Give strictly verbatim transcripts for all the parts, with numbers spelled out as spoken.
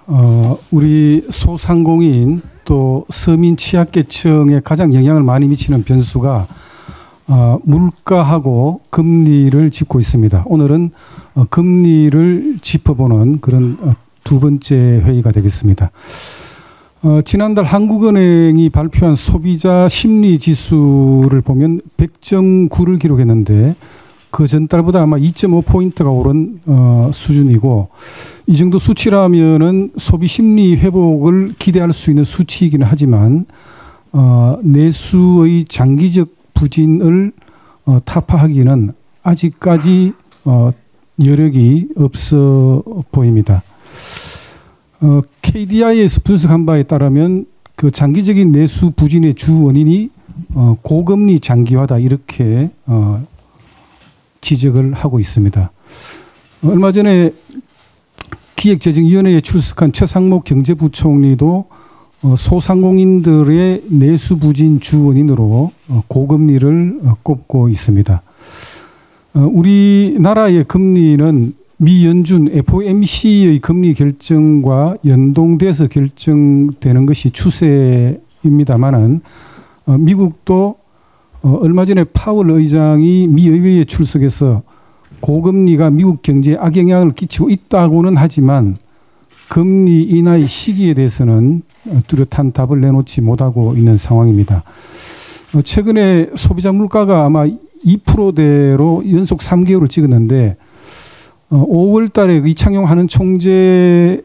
어, 우리 소상공인 또 서민 취약계층에 가장 영향을 많이 미치는 변수가 어, 물가하고 금리를 짚고 있습니다. 오늘은 어, 금리를 짚어보는 그런 어, 두 번째 회의가 되겠습니다. 어, 지난달 한국은행이 발표한 소비자 심리 지수를 보면 백 점 구를 기록했는데 그 전달보다 아마 이 점 오 포인트가 오른 어, 수준이고, 이 정도 수치라면은 소비 심리 회복을 기대할 수 있는 수치이기는 하지만 어, 내수의 장기적 부진을 어, 타파하기는 아직까지 어, 여력이 없어 보입니다. 어, 케이디아이에서 분석한 바에 따르면 그 장기적인 내수 부진의 주 원인이 어, 고금리 장기화다, 이렇게 어, 지적을 하고 있습니다. 어, 얼마 전에 기획재정위원회에 출석한 최상목 경제부총리도 어, 소상공인들의 내수 부진 주 원인으로 어, 고금리를 어, 꼽고 있습니다. 어, 우리나라의 금리는 미 연준 에프오엠씨의 금리 결정과 연동돼서 결정되는 것이 추세입니다만은 어, 미국도 어, 얼마 전에 파월 의장이 미 의회에 출석해서 고금리가 미국 경제에 악영향을 끼치고 있다고는 하지만 금리 인하의 시기에 대해서는 뚜렷한 답을 내놓지 못하고 있는 상황입니다. 어, 최근에 소비자 물가가 아마 이 퍼센트대로 연속 삼 개월을 찍었는데 어, 오월 달에 이창용 한은 총재의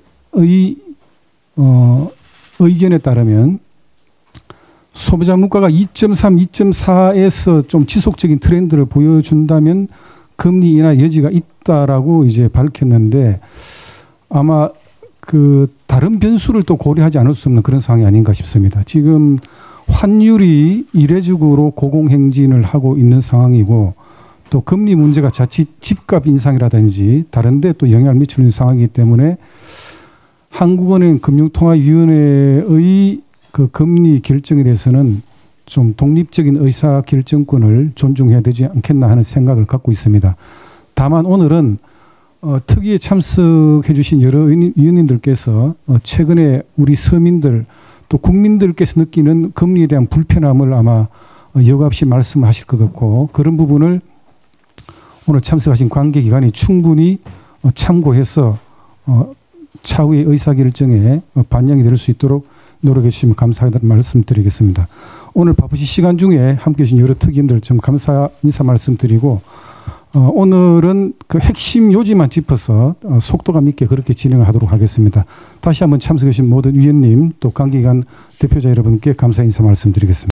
어, 의견에 따르면 소비자 물가가 이 점 삼, 이 점 사에서 좀 지속적인 트렌드를 보여준다면 금리 인하 여지가 있다라고 이제 밝혔는데, 아마 그 다른 변수를 또 고려하지 않을 수 없는 그런 상황이 아닌가 싶습니다. 지금 환율이 이례적으로 고공행진을 하고 있는 상황이고, 또 금리 문제가 자칫 집값 인상이라든지 다른 데 또 영향을 미치는 상황이기 때문에 한국은행 금융통화위원회의 그 금리 결정에 대해서는 좀 독립적인 의사 결정권을 존중해야 되지 않겠나 하는 생각을 갖고 있습니다. 다만 오늘은 어, 특위에 참석해 주신 여러 위원님들께서 어, 최근에 우리 서민들 또 국민들께서 느끼는 금리에 대한 불편함을 아마 어, 여과없이 말씀하실 것 같고, 그런 부분을 오늘 참석하신 관계기관이 충분히 어, 참고해서 어, 차후의 의사결정에 어, 반영이 될 수 있도록 노력해 주시면 감사하다는 말씀드리겠습니다. 오늘 바쁘신 시간 중에 함께해 주신 여러 특위님들 좀 감사 인사 말씀드리고, 어, 오늘은 그 핵심 요지만 짚어서 어, 속도감 있게 그렇게 진행을 하도록 하겠습니다. 다시 한번 참석해 주신 모든 위원님 또 관계기관 대표자 여러분께 감사 인사 말씀드리겠습니다.